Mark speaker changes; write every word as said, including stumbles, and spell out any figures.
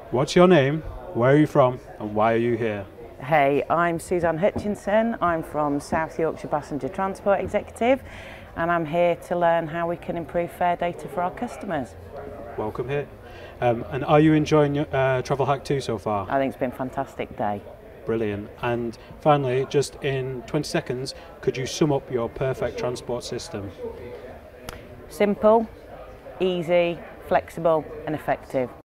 Speaker 1: What's your name, where are you from, and why are you here?
Speaker 2: Hey, I'm Suzanne Hutchinson. I'm from South Yorkshire Passenger Transport Executive, and I'm here to learn how we can improve fare data for our customers.
Speaker 1: Welcome here. Um, and are you enjoying your, uh, TravelHack two so far?
Speaker 2: I think it's been a fantastic day.
Speaker 1: Brilliant. And finally, just in twenty seconds, could you sum up your perfect transport system?
Speaker 2: Simple, easy, flexible and effective.